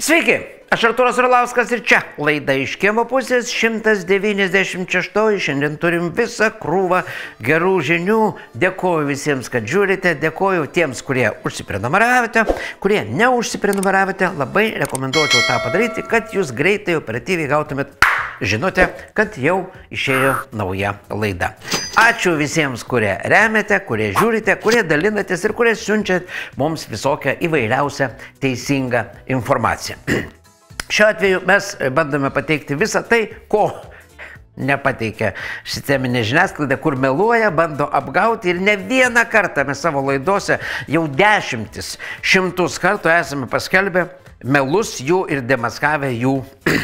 Sveiki, aš Artūras Orlauskas ir čia laida iš kiemo pusės 196. Šiandien turim visą krūvą gerų žinių. Dėkoju visiems, kad žiūrite, dėkoju tiems, kurie užsiprenumeravote, kurie neužsiprenumeravote. Labai rekomenduočiau tą padaryti, kad jūs greitai operatyviai gautumėt žinote, kad jau išėjo nauja laida. Ačiū visiems, kurie remiate, kurie žiūrite, kurie dalinatės ir kurie siunčiat mums visokią įvairiausią teisingą informaciją. Šiuo atveju mes bandome pateikti visą tai, ko nepateikia sisteminė žiniasklaida, kur meluoja, bando apgauti ir ne vieną kartą mes savo laidose jau dešimtis, šimtus kartų esame paskelbę melus jų ir demaskavę jų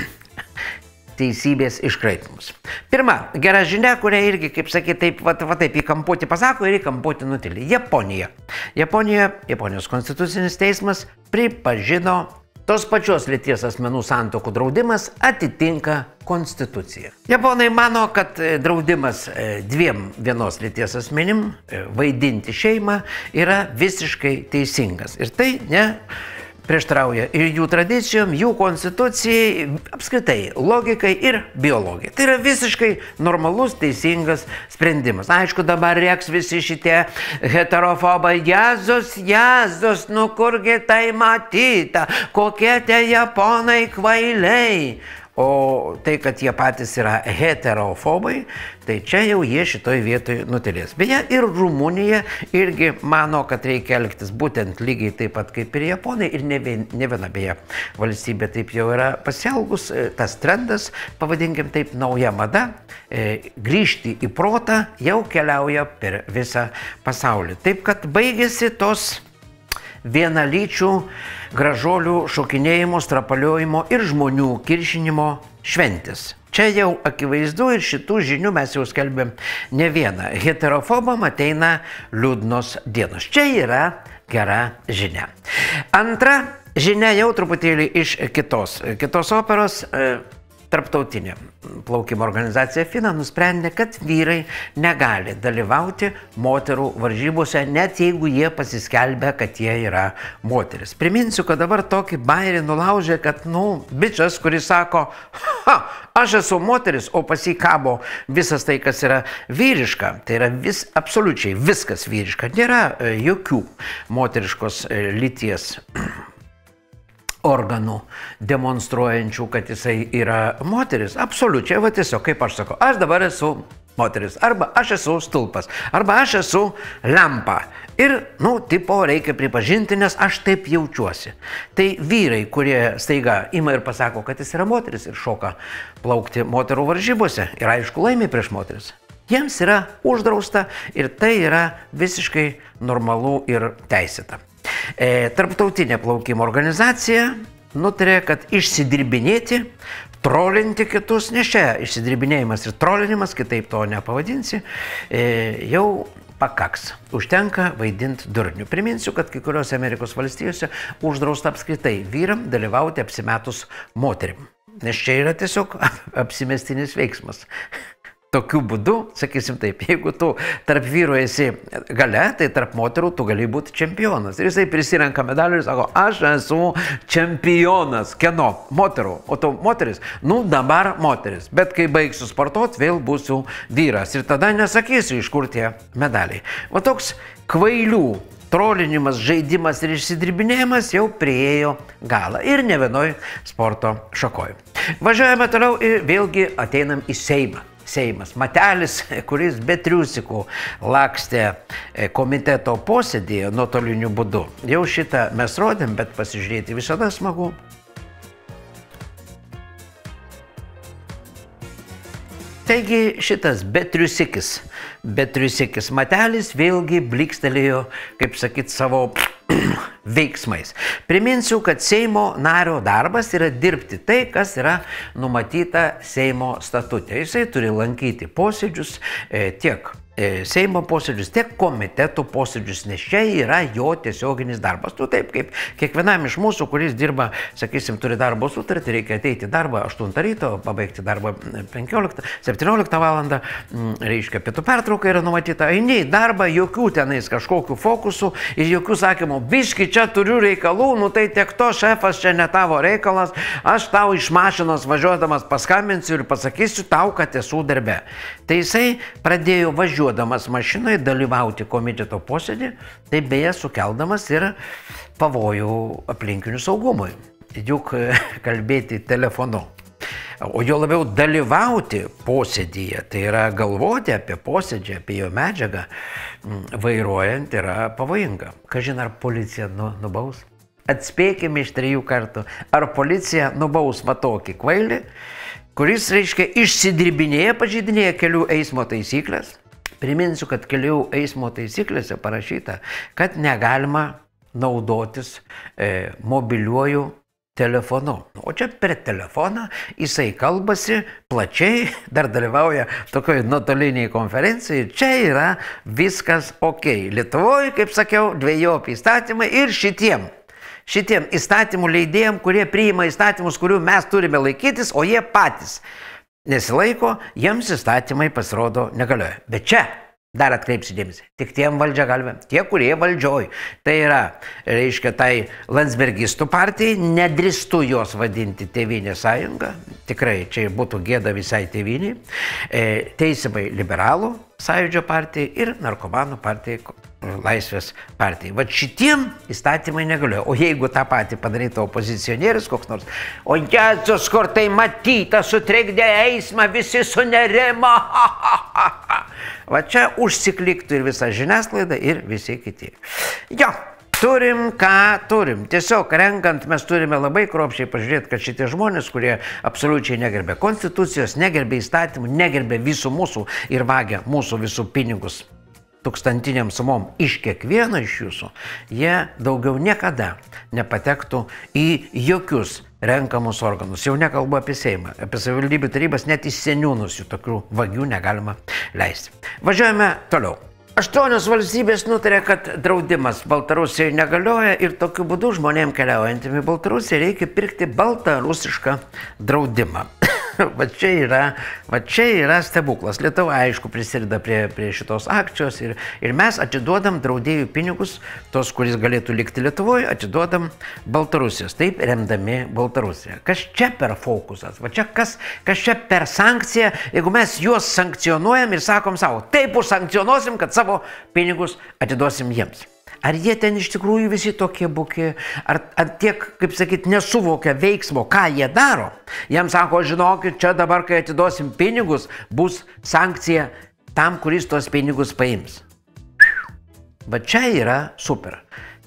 teisybės iškraipimus. Pirma, gera žinia, kurią irgi, kaip sakyti, taip įkampuoti pasako ir įkampuoti nutilį. Japonijos konstitucinis teismas pripažino tos pačios lyties asmenų santuokų draudimas atitinka konstituciją. Japonai mano, kad draudimas dviem vienos lyties asmenim vaidinti šeimą yra visiškai teisingas. Ir tai prieštrauja ir jų tradicijom, jų konstitucijai, apskritai logikai ir biologijai. Tai yra visiškai normalus, teisingas sprendimas. Aišku, dabar rėks visi šitie heterofobai. Jėzus, nu kurgi tai matyta, kokie tie japonai kvailiai. O tai, kad jie patys yra heterofobai, tai čia jau jie šitoj vietoj nutilės. Beje, ir Rumunija irgi mano, kad reikia elgtis būtent lygiai taip pat kaip ir Japonai. Ir ne viena beje valstybė taip jau yra pasielgus. Tas trendas, pavadinkim taip, nauja mada, grįžti į protą jau keliauja per visą pasaulį. Taip, kad baigėsi tos vienalyčių gražuolių šokinėjimo, strapaliojimo ir žmonių kiršinimo šventės. Čia jau akivaizdu ir šitų žinių mes jau skelbėm ne vieną. Heterofobam ateina liūdnos dienos. Čia yra gera žinia. Antra žinia jau truputėlį iš kitos operos. Tarptautinė plaukimo organizacija FINA nusprendė, kad vyrai negali dalyvauti moterų varžybose, net jeigu jie pasiskelbia, kad jie yra moteris. Priminsiu, kad dabar tokį bairį nulaužė, kad, bičas, kuris sako, aš esu moteris, o pasikabo visas tai, kas yra vyriška, tai yra absoliučiai viskas vyriška, nėra jokių moteriškos lyties organų demonstruojančių, kad jisai yra moteris. Absoliučiai, tiesiog, kaip aš sakau, aš dabar esu moteris, arba aš esu stulpas, arba aš esu lempa. Ir, reikia pripažinti, nes aš taip jaučiuosi. Tai vyrai, kurie staiga ima ir pasako, kad jis yra moteris ir šoka plaukti moterų varžybose ir aišku laimi prieš moteris. Jiems yra uždrausta ir tai yra visiškai normalu ir teisėta. Tarptautinė plaukimo organizacija nutarė, kad išsidirbinėti, trolinti kitus, nes čia išsidirbinėjimas ir trolinimas, kitaip to nepavadinsi, jau pakaks. Užtenka vaidinti durnių. Priminsiu, kad kai kuriuose Amerikos valstijose uždrausta apskritai vyram dalyvauti apsimetus moterim. Nes čia yra tiesiog apsimestinis veiksmas. Tokiu būdu, sakysim taip, jeigu tu tarp vyrų esi gale, tai tarp moterų tu gali būti čempionas. Ir jisai prisirenka medalių ir sako, aš esu čempionas. Kieno? Moterų. O tu moteris? Dabar moteris. Bet kai baigsiu sportuoti, vėl būsiu vyras. Ir tada nesakysiu, iš kur tie medaliai. O toks kvailių trolinimas, žaidimas ir išsidirbinėjimas jau priėjo galą. Ir ne vienoj sporto šakoj. Važiuojame toliau ir vėlgi ateinam į Seimą. Seimas. Matelis, kuris be triusikų lakstė komiteto posėdėje nuotoliniu būdu. Jau šitą mes rodėm, bet pasižiūrėti visada smagu. Taigi šitas betriusikis Matelis vėlgi blikstelėjo, kaip sakyt, savo veiksmais. Priminsiu, kad Seimo nario darbas yra dirbti tai, kas yra numatyta Seimo statute. Jisai turi lankyti posėdžius tiek Seimo posėdžius, tiek komitetų posėdžius, nes čia yra jo tiesioginis darbas. Taip kaip kiekvienam iš mūsų, kuris dirba, sakysim, turi darbo sutartį, reikia ateiti į darbą 8 ryto, pabaigti darbą 17 valandą, reiškia, pietų pertrauka yra numatyta, eini į darbą, jokių tenais kažkokių fokusų ir jokių sakymų, biški čia turiu reikalų, nu tai tiek to, šefas, čia ne tavo reikalas, aš tau iš mašinos važiuodamas paskambinsiu ir pasakysiu tau, kad esu darbe. Tai jisai pradėjo važiuodamas mašinoje dalyvauti komiteto posėdį, tai beje sukeldamas ir pavojų aplinkinių saugumui. Juk kalbėti telefonu. O jo labiau dalyvauti posėdyje, tai yra galvoti apie posėdžią, apie jo medžiagą, vairuojant yra pavojinga. Kažin, ar policija nubaus? Atspėkime iš 3 kartų. Ar policija nubaus tokį kvailį, kuris, reiškia, išsidirbinėja, pažeidinėja kelių eismo taisyklės? Priminsiu, kad kelių eismo taisyklėse parašyta, kad negalima naudotis mobiliuoju telefonu. O čia per telefoną jisai kalbasi plačiai, dar dalyvauja tokioje nuotoliniai konferencijai ir čia yra viskas ok. Lietuvoje, kaip sakiau, dvejopi įstatymai ir šitiem įstatymų leidėjim, kurie priima įstatymus, kurių mes turime laikytis, o jie patys nesilaiko, jiems įstatymai pasirodo negalioja. Bet čia dar atkreipsiu dėmesį, tik tiem valdžia galime, tie, kurie valdžioj. Tai yra, reiškia, tai landsbergistų partijai, nedrįstu jos vadinti Tėvynės sąjunga, tikrai čia būtų gėda visai tėvyniai, Teismai liberalų sąjūdžio partijai ir narkomanų partijai, Laisvės partijai. Va šitiem įstatymai negalioja. O jeigu tą patį padarytų opozicionierius koks nors, o Jėzus, kur tai matyta, sutrikdė eismą, visi sunerimo. Va čia užsikliktų ir visa žiniasklaida ir visi kiti. Jo, turim ką turim. Tiesiog renkant mes turime labai kruopščiai pažiūrėti, kad šitie žmonės, kurie absoliučiai negerbė konstitucijos, negerbė įstatymų, negerbė visų mūsų ir vagia mūsų visų pinigus tūkstantiniam sumom iš kiekvieno iš jūsų, jie daugiau niekada nepatektų į jokius renkamus organus. Jau nekalbu apie Seimą, apie savivaldybių tarybas, net į seniūnus jų tokių vagių negalima leisti. Važiuojame toliau. 8 valstybės nutarė, kad draudimas Baltarusijoje negalioja ir tokiu būdu žmonėms keliaujantiem į Baltarusiją reikia pirkti baltarusišką draudimą. Va čia yra stebuklas. Lietuva, aišku, prisideda prie šitos akcijos ir mes atiduodam draudėjų pinigus, tos, kuris galėtų likti Lietuvoje, atiduodam Baltarusijos, taip remdami Baltarusiją. Kas čia per fokusas? Va čia kas čia per sankciją, jeigu mes juos sankcionuojam ir sakom savo, taip užsankcionuosim, kad savo pinigus atiduosim jiems. Ar jie ten iš tikrųjų visi tokie buki, ar tiek, kaip sakyt, nesuvokia veiksmo, ką jie daro? Jiems sako, žinokit, čia dabar, kai atiduosim pinigus, bus sankcija tam, kuris tos pinigus paims. Bet čia yra super.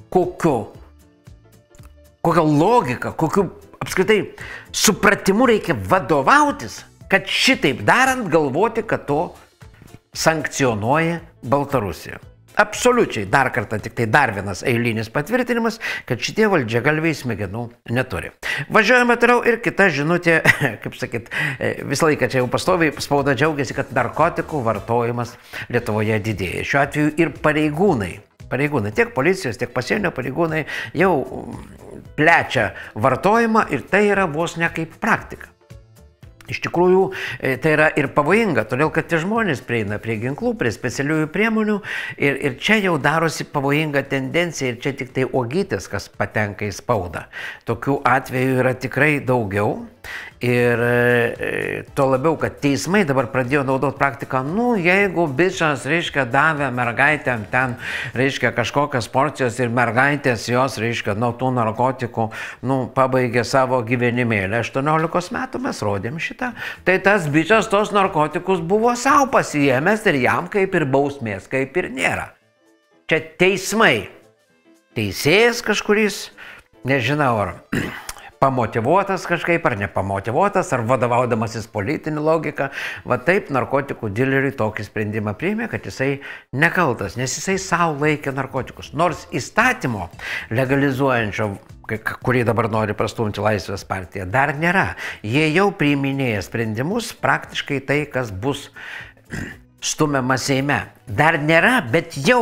Kokia logika, kokiu apskritai supratimu reikia vadovautis, kad šitaip darant galvoti, kad to sankcionuoja Baltarusija. Absoliučiai, dar kartą, tik tai dar vienas eilinis patvirtinimas, kad šitie valdžiagalviai smegenų neturi. Važiuojame toliau ir kita žinutė, kaip sakyt, visą laiką čia jau pastoviai spauda džiaugiasi, kad narkotikų vartojimas Lietuvoje didėja. Šiuo atveju ir pareigūnai, tiek policijos, tiek pasienio pareigūnai jau plečia vartojimą ir tai yra vos ne kaip praktika. Iš tikrųjų, tai yra ir pavojinga, todėl kad tie žmonės prieina prie ginklų, prie specialiųjų priemonių ir čia jau darosi pavojinga tendencija ir čia tik tai uogytės, kas patenka į spaudą. Tokių atvejų yra tikrai daugiau ir tuo labiau, kad teismai dabar pradėjo naudoti praktiką, jeigu bičas, reiškia, davė mergaitėm ten, reiškia, kažkokias porcijas ir mergaitės jos, reiškia, nuo tų narkotikų, pabaigė savo gyvenimėlį. 18 metų mes rodėm šitą. Tai tas bičas tos narkotikus buvo savo pasiėmęs ir jam kaip ir bausmės, kaip ir nėra. Čia teismai. Teisėjas kažkuris, nežinau, ar pamotyvuotas kažkaip, ar nepamotyvuotas, ar vadovaudamasis politinį logiką, va taip narkotikų dileriui tokį sprendimą priėmė, kad jisai nekaltas, nes jisai savo laikė narkotikus. Nors įstatymo legalizuojančio, kurį dabar nori prastumti Laisvės partija, dar nėra. Jie jau priiminėja sprendimus, praktiškai tai, kas bus stumiama Seime. Dar nėra, bet jau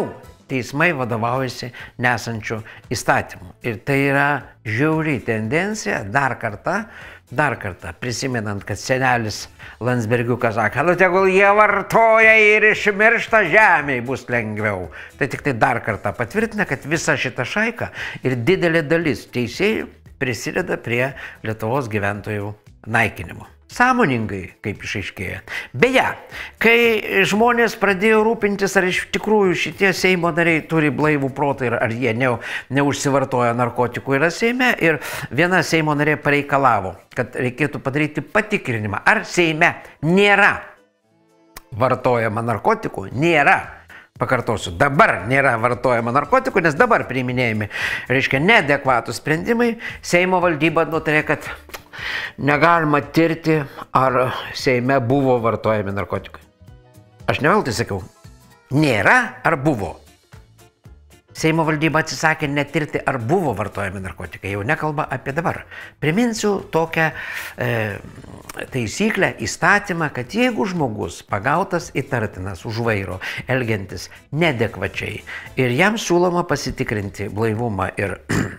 teismai vadovaujasi nesančių įstatymų. Ir tai yra žiauri tendencija, dar kartą prisimenant, kad senelis Landsbergiukas sakė, nu tegul jie vartoja ir išmiršta, žemėj bus lengviau. Tai tik tai dar kartą patvirtina, kad visa šita šaika ir didelė dalis teisėjų prisideda prie Lietuvos gyventojų naikinimo. Sąmoningai, kaip išaiškėja. Beje, kai žmonės pradėjo rūpintis, ar iš tikrųjų šitie Seimo nariai turi blaivų protą ir ar jie neužsivartoja narkotikų yra Seime, ir viena Seimo narė pareikalavo, kad reikėtų padaryti patikrinimą, ar Seime nėra vartojama narkotikų, nėra. Pakartosiu, dabar nėra vartojama narkotikų, nes dabar priiminėjami, reiškia, neadekvatų sprendimai. Seimo valdyba nutarė, kad negalima tirti, ar Seime buvo vartojami narkotikai. Aš ne veltui sakiau, nėra ar buvo. Seimo valdyba atsisakė netirti, ar buvo vartojami narkotikai, jau nekalba apie dabar. Priminsiu tokią taisyklę, įstatymą, kad jeigu žmogus pagautas įtartinas už vairo, elgiantis neadekvačiai, ir jam siūloma pasitikrinti blaivumą ir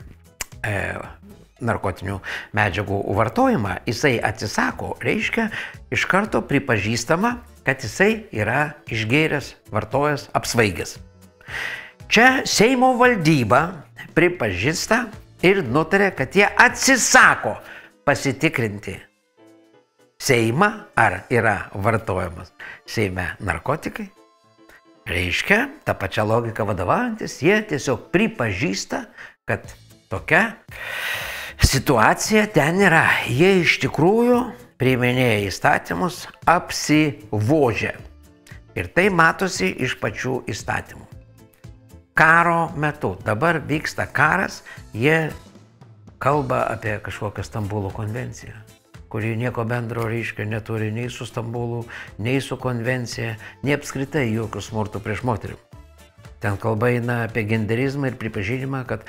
narkotinių medžiagų vartojimą, jisai atsisako, reiškia, iš karto pripažįstama, kad jisai yra išgėręs, vartojęs, apsvaigęs. Čia Seimo valdyba pripažįsta ir nutarė, kad jie atsisako pasitikrinti Seimą, ar yra vartojamas Seime narkotikai. Reiškia, tą pačią logiką vadovaujantis, jie tiesiog pripažįsta, kad tokia situacija ten yra. Jie iš tikrųjų priiminėja įstatymus apsivožę. Ir tai matosi iš pačių įstatymų. Karo metu, dabar vyksta karas, jie kalba apie kažkokią Stambulo konvenciją, kuri nieko bendro, reiškia, neturi nei su Stambulu, nei su konvencija, nei apskritai jokių smurtų prieš moterį. Ten kalba eina apie genderizmą ir pripažinimą, kad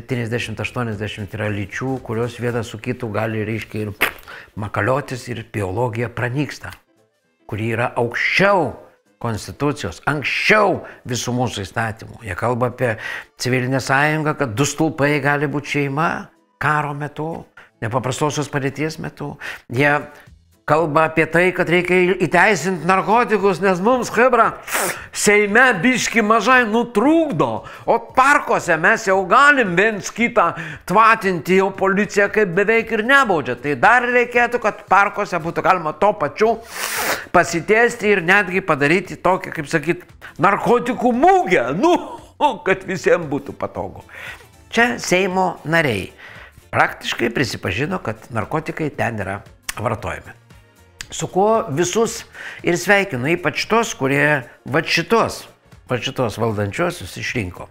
70-80 yra lyčių, kurios viena su kitu gali, reiškia, ir makaliotis, ir biologija pranyksta, kuri yra aukščiau konstitucijos, anksčiau visų mūsų įstatymų. Jie kalba apie civilinę sąjungą, kad 2 stulpai gali būti šeima karo metu, nepaprastosios padėties metu. Jie kalba apie tai, kad reikia įteisinti narkotikus, nes mums, chebra, Seime biški mažai nutrūkdo, o parkuose mes jau galim viens kitą tvatinti, jau policija kaip beveik ir nebaudžia. Tai dar reikėtų, kad parkuose būtų galima to pačiu pasitiesti ir netgi padaryti tokią, kaip sakyt, narkotikų mugę, kad visiems būtų patogu. Čia Seimo nariai praktiškai prisipažino, kad narkotikai ten yra vartojami. Su kuo visus ir sveikinu, ypač tos, kurie šitos valdančiosius išrinko.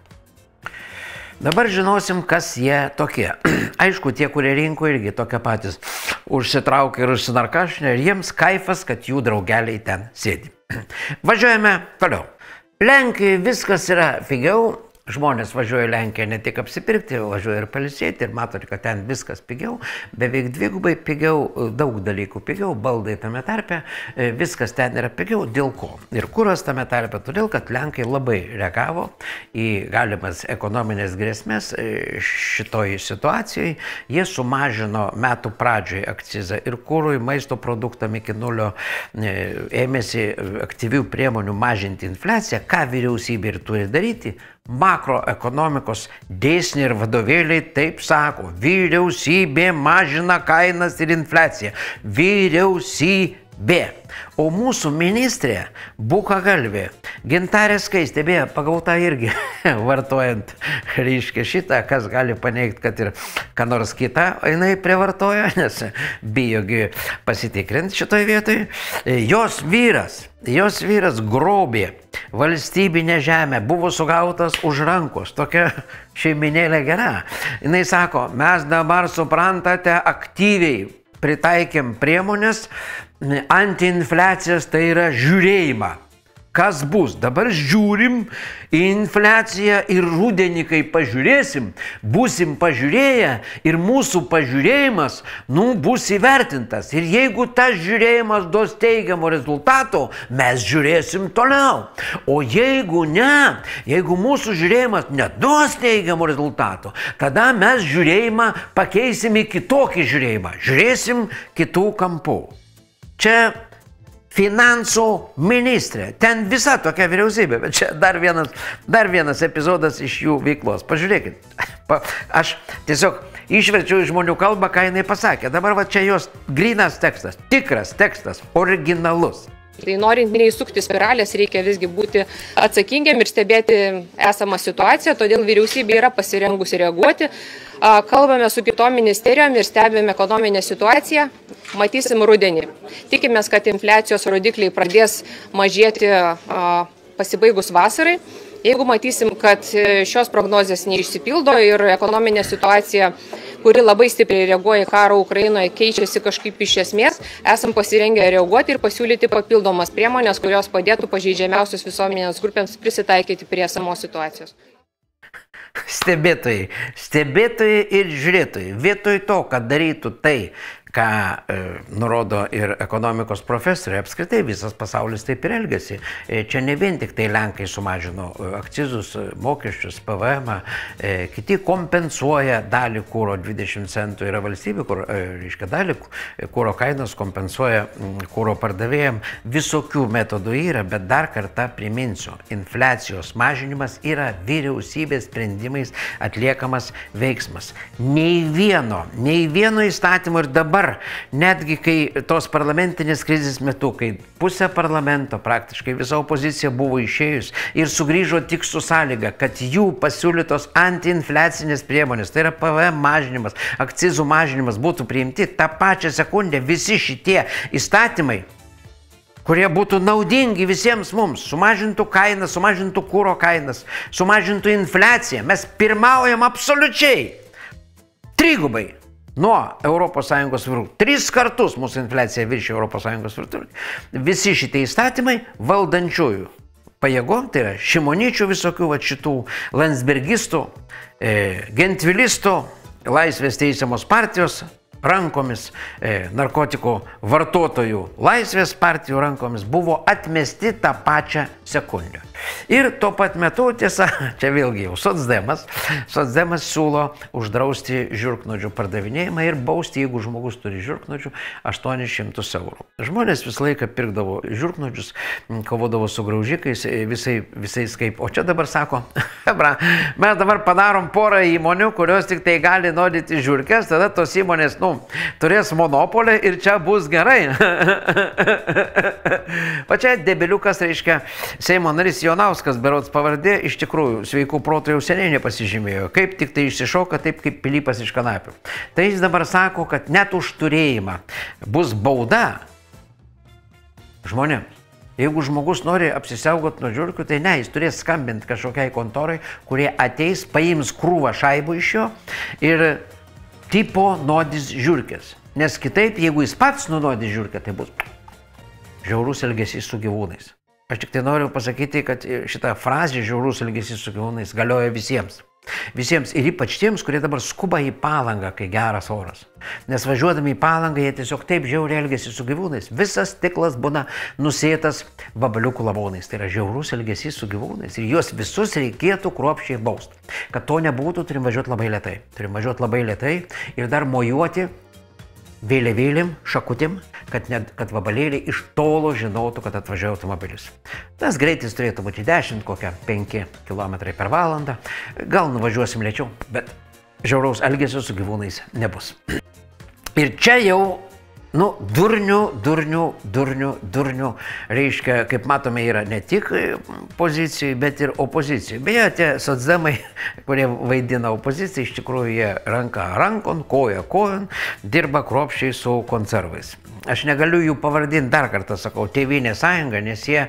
Dabar žinosim, kas jie tokie. Aišku, tie, kurie rinko, irgi tokie patys užsitraukia ir užsinarkašinė, ir jiems kaifas, kad jų draugeliai ten sėdi. Važiuojame toliau. Lenkijai viskas yra pigiau. Žmonės važiuoja į Lenkiją ne tik apsipirkti, važiuoja ir pailsėti, ir matote, kad ten viskas pigiau, beveik dvigubai pigiau, daug dalykų pigiau, baldai tame tarpe, viskas ten yra pigiau. Dėl ko? Ir kuras tame tarpe? Todėl, kad Lenkai labai reagavo į galimas ekonominės grėsmės šitoj situacijai. Jie sumažino metų pradžioj akcizą ir kurui, maisto produktam iki nulio, ėmėsi aktyvių priemonių mažinti infliaciją. Ką vyriausybė ir turi daryti? Makroekonomikos dėsniai ir vadovėliai taip sako, vyriausybė mažina kainas ir infliaciją. Vyriausybė. O mūsų ministrė, bukagalvė, Gintarė Skaistė, beje, pagauta irgi vartojant, reiškia, šitą, kas gali paneigti, kad ir ką nors kitą jinai privartoja, nes bijogi pasitikrinti šitoj vietoj. Jos vyras grobė valstybinę žemę, buvo sugautas už rankos, tokia šeiminėlė gera. Jinai sako, mes dabar, suprantate, aktyviai pritaikėm priemonės antiinfliacijas, tai yra žiūrėjimą. Kas bus? Dabar žiūrim į infliaciją ir rudenį, kai pažiūrėsim, būsim pažiūrėję ir mūsų pažiūrėjimas, bus įvertintas. Ir jeigu tas žiūrėjimas duos teigiamų rezultatų, mes žiūrėsim toliau. O jeigu ne, jeigu mūsų žiūrėjimas neduos teigiamų rezultatų, tada mes žiūrėjimą pakeisim į kitokį žiūrėjimą. Žiūrėsim kitų kampų. Čia finansų ministrė. Ten visa tokia vyriausybė, bet čia dar vienas epizodas iš jų veiklos. Pažiūrėkit. Aš tiesiog išverčiau iš žmonių kalbą, ką jinai pasakė. Dabar va čia jos grynas tekstas, tikras tekstas, originalus. Tai norint neįsukti spiralės, reikia visgi būti atsakingiam ir stebėti esamą situaciją, todėl vyriausybė yra pasirengusi reaguoti. Kalbame su kitom ministerijom ir stebime ekonominę situaciją, matysim rudenį. Tikimės, kad infliacijos rodikliai pradės mažėti pasibaigus vasarai. Jeigu matysim, kad šios prognozės neišsipildo ir ekonominė situacija, kuri labai stipriai reaguoja į karą Ukrainoje, keičiasi kažkaip iš esmės, esam pasirengę reaguoti ir pasiūlyti papildomas priemonės, kurios padėtų pažeidžiamiausios visuomenės grupėms prisitaikyti prie esamos situacijos. Stebėtojai ir žiūrėtojai. Vietoj to, kad darytų tai, ką nurodo ir ekonomikos profesoriai, apskritai visas pasaulis taip ir elgiasi. Čia ne vien tik tai Lenkai sumažino akcizus, mokesčius, PVM, kiti kompensuoja dalį kuro, 20 centų yra valstybė, kur, reiškia, dalį kuro kainos kompensuoja kuro pardavėjam. Visokių metodų yra, bet dar kartą priminsiu, infliacijos mažinimas yra vyriausybės sprendimais atliekamas veiksmas. Nei vieno įstatymo ir dabar, netgi kai tos parlamentinės krizės metu, kai pusė parlamento, praktiškai visa opozicija buvo išėjus ir sugrįžo tik su sąlyga, kad jų pasiūlytos antiinfliacinės priemonės, tai yra PVM mažinimas, akcizų mažinimas būtų priimti, tą pačią sekundę visi šitie įstatymai, kurie būtų naudingi visiems mums, sumažintų kainas, sumažintų kuro kainas, sumažintų infliaciją, mes pirmaujam absoliučiai, trigubai. Nuo ES viršų. 3 kartus mūsų infliacija viršė ES viršų. Visi šitie įstatymai valdančiųjų pajėgom, tai yra šimonyčių visokių, šitų landsbergistų, gentvilistų, laisvės teisiamos partijos rankomis, narkotikų vartotojų laisvės partijų rankomis buvo atmesti tą pačią sekundę. Ir tuo pat metu, tiesa, čia vėlgi jau socdemas siūlo uždrausti žiurknuodžių pardavinėjimą ir bausti, jeigu žmogus turi žiurknuodžių, 800 eurų. Žmonės visą laiką pirkdavo žiurknuodžius, kovodavo su graužikais, visais kaip, o čia dabar sako, mes dabar padarom porą įmonių, kurios tik tai gali nuodyti žiurkės, tada tos įmonės, turės monopolį ir čia bus gerai. O čia debiliukas, reiškia, Seimo narys Jonauskas, berods pavardė, iš tikrųjų sveikų protų jau seniai nepasižymėjo. Kaip tik tai išsišoka, taip kaip Pilypas iš kanapių. Tai jis dabar sako, kad net už turėjimą bus bauda žmonėms. Jeigu žmogus nori apsisaugot nuo žiurkių, tai ne, jis turės skambinti kažkokiai kontorai, kurie ateis, paims krūvą šaibų iš jo ir tipo nuodys žiurkės. Nes kitaip, jeigu jis pats nunodys žiurkę, tai bus žiaurus elgesys su gyvūnais. Aš tik tai noriu pasakyti, kad šita frazė žiaurus elgesys su gyvūnais galioja visiems. Visiems ir ypač tiems, kurie dabar skuba į Palangą, kai geras oras. Nes važiuodami į Palangą, jie tiesiog taip žiauriai elgesi su gyvūnais. Visas stiklas būna nusėtas vabaliukų lavonais. Tai yra žiaurus elgesys su gyvūnais. Ir juos visus reikėtų kruopščiai bausti. Kad to nebūtų, turim važiuoti labai lėtai. Turim važiuoti labai lėtai ir dar mojuoti vėliavėlėm, šakutim, kad vabalėliai iš tolo žinotų, kad atvažiuoja automobilis. Tas greitis turėtų būti 10, kokia 5 km per valandą. Gal nuvažiuosim lėčiau, bet žiauraus elgesio su gyvūnais nebus. Ir čia jau, durnių, reiškia, kaip matome, yra ne tik pozicijai, bet ir opozicijai. Beje, tie socdemai, kurie vaidina opoziciją, iš tikrųjų jie ranka rankon, koja kojon, dirba kruopščiai su konservais. aš negaliu jų pavardinti, dar kartą sakau, Tėvynės sąjunga, nes jie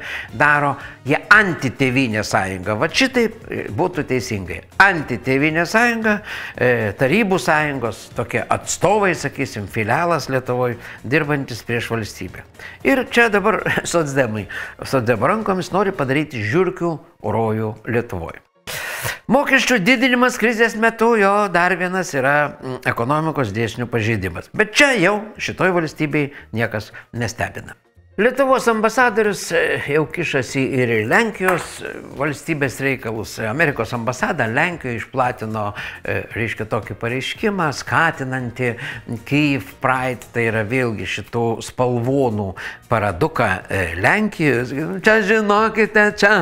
anti-Tėvynės sąjunga. Va šitaip būtų teisingai. Anti-Tėvynės sąjunga, tarybų sąjungos, tokie atstovai, sakysim, filialas Lietuvoje, dirbantis prieš valstybę. Ir čia dabar socdemai rankomis nori padaryti žiurkių rojų Lietuvoje. Mokesčių didinimas krizės metu jo dar vienas yra ekonomikos dėsnių pažeidimas. Bet čia jau šitoj valstybei niekas nestebina. Lietuvos ambasadorius jau kišasi ir į Lenkijos valstybės reikalus. Amerikos ambasada Lenkijoje išplatino, reiškia, tokį pareiškimą, skatinantį Kyiv Pride, tai yra vėlgi šitų spalvonų paraduką Lenkijos. Čia žinokite, čia.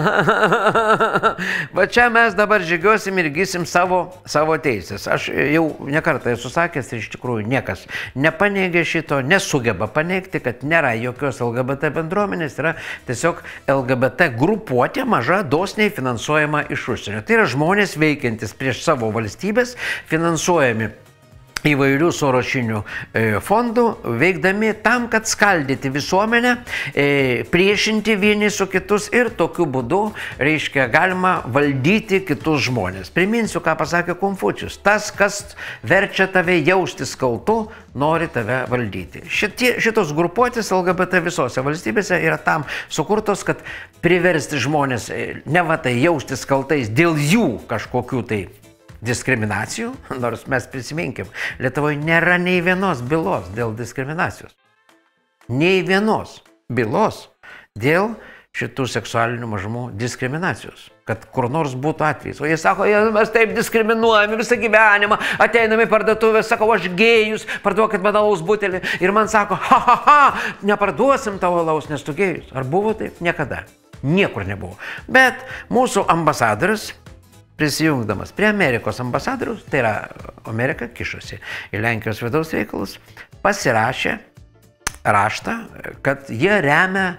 Va čia mes dabar žygiosim ir gysim savo teisės. Aš jau nekartą esu sakęs ir iš tikrųjų niekas nepaneigė šito, nesugeba paneigti, kad nėra jokios LGBT bendruomenės, yra tiesiog LGBT grupuotė maža, dosniai finansuojama iš užsienio. Tai yra žmonės veikiantis prieš savo valstybės, finansuojami įvairių sorošinių fondų, veikdami tam, kad skaldyti visuomenę, priešinti vieni su kitus ir tokiu būdu, reiškia, galima valdyti kitus žmonės. Priminsiu, ką pasakė Konfučius. Tas, kas verčia tave jaustis kaltu, nori tave valdyti. Šitos grupuotės LGBT visose valstybėse yra tam sukurtos, kad priversti žmonės nevatai jaustis kaltais dėl jų kažkokių tai diskriminacijų, nors mes prisiminkim, Lietuvoje nėra nei vienos bylos dėl diskriminacijos. Nei vienos bylos dėl šitų seksualinių mažumų diskriminacijos. Kad kur nors būtų atvejis. O jie sako, mes taip diskriminuojame visą gyvenimą, ateiname į parduotuvę, sako, aš gėjus, parduokit man alaus butelį. Ir man sako, neparduosim tavo alaus, nes tu gėjus. Ar buvo taip? Niekada. Niekur nebuvo. Bet mūsų ambasadorius, prisijungdamas prie Amerikos ambasadoriaus, tai yra Amerika kišosi į Lenkijos vidaus reikalus, pasirašė raštą, kad jie remia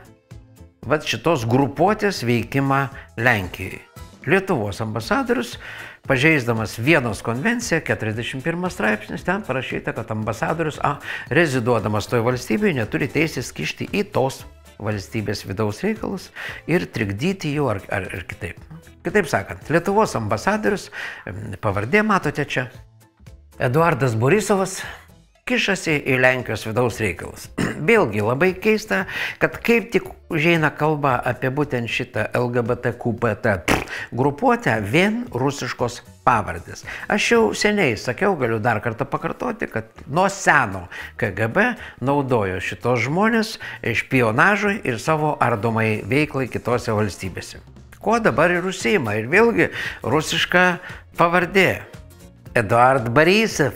šitos grupuotės veikimą Lenkijoje. Lietuvos ambasadorius, pažeisdamas Vienos konvenciją, 41 straipsnis, ten parašyta, kad ambasadorius reziduodamas toje valstybėje neturi teisės kišti į tos valstybės vidaus reikalus ir trikdyti jų ar kitaip. Kitaip sakant, Lietuvos ambasadorius, pavardė matote čia, Eduardas Borisovas, kišasi į Lenkijos vidaus reikalus. Vėlgi labai keista, kad kaip tik užeina kalba apie būtent šitą LGBTQPT grupuotę, vien rusiškos pavardės. Aš jau seniai sakiau, galiu dar kartą pakartoti, kad nuo seno KGB naudojo šitos žmonės špionažui ir savo ardomai veiklai kitose valstybėse. Ko dabar ir užsiima? Ir vėlgi rusiška pavardė. Eduard Borisov.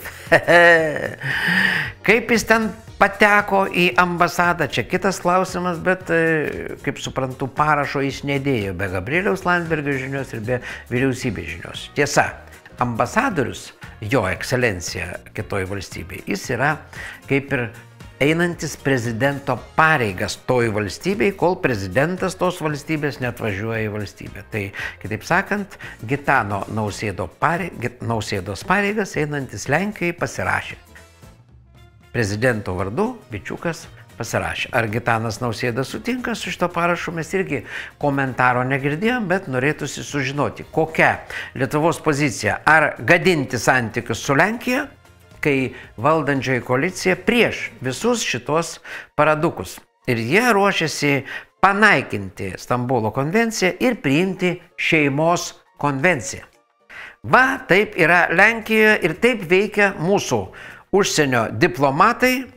Kaip jis ten pateko į ambasadą, čia kitas klausimas, bet, kaip suprantu, parašo jis nedėjo be Gabrieliaus Landsbergio žinios ir be vyriausybės žinios. Tiesa, ambasadorius, jo ekscelencija kitoj valstybėje, jis yra kaip ir einantis prezidento pareigas toj valstybei, kol prezidentas tos valstybės neatvažiuoja į valstybę. Tai, kitaip sakant, Gitano Nausėdos pareigas einantis Lenkijai pasirašė. Prezidento vardu bičiukas pasirašė. Ar Gitanas Nausėda sutinka su šito parašu, mes irgi komentaro negirdėjom, bet norėtųsi sužinoti, kokia Lietuvos pozicija. Ar gadinti santykius su Lenkija, kai valdančioji koalicija prieš visus šitos paradukus. Ir jie ruošiasi panaikinti Stambulo konvenciją ir priimti šeimos konvenciją. Va, taip yra Lenkijoje ir taip veikia mūsų užsienio diplomatai,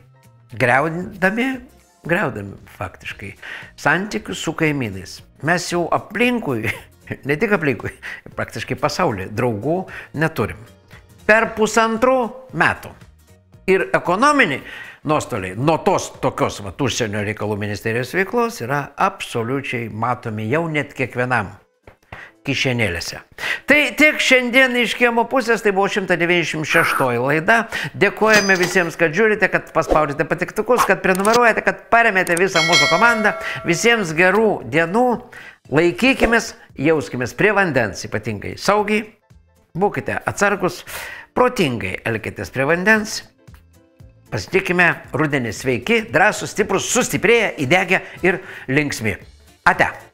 griaudami faktiškai santykius su kaimynais. Mes jau aplinkui, ne tik aplinkui, praktiškai pasaulyje draugų neturim. Per 1,5 metų. Ir ekonominiai nuostoliai nuo tos tokios užsienio reikalų ministerijos veiklos yra absoliučiai matomi jau net kiekvienam kišenėlėse. Tai tiek šiandien iš Kiemo pusės, tai buvo 196 laida. Dėkojame visiems, kad žiūrite, kad paspaudėte patiktukus, kad prenumeruojate, kad paremėte visą mūsų komandą. Visiems gerų dienų, laikykimės, jauskimės prie vandens ypatingai saugiai, būkite atsargus, protingai elkitės prie vandens Pasitikime rudenį sveiki, drąsūs, stiprus, sustiprėję, įdegę ir linksmi. Ate.